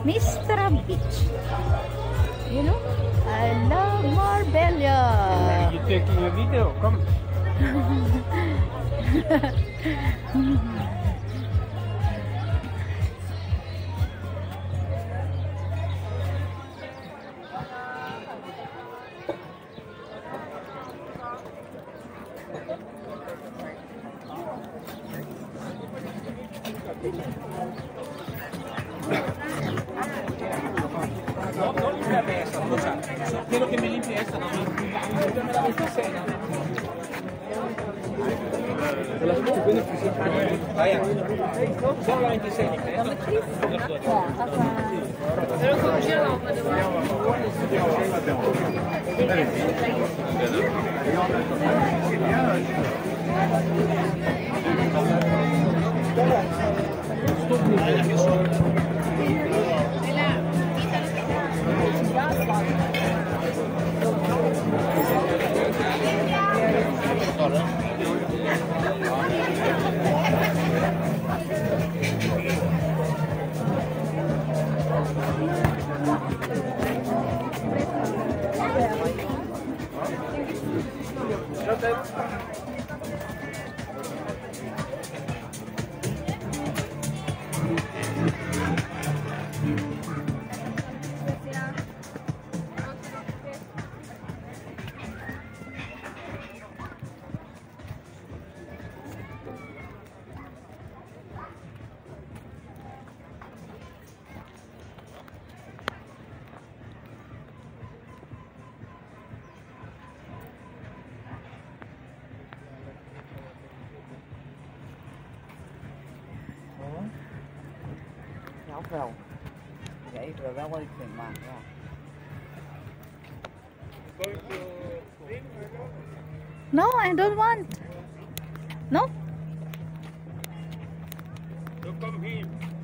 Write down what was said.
Mr. Beach. You know, I love Marbella. You taking a video? Come. No limpiame esa, Rosa. Quiero que me limpie esta, no. Límpiame la 26, ¿no? De las 8 pueden vaya. Solo la 26, limpia. Pero congelado, Wel. Ja, even wel wat ik vind, maar ja. No, I don't want. No? Don't come here.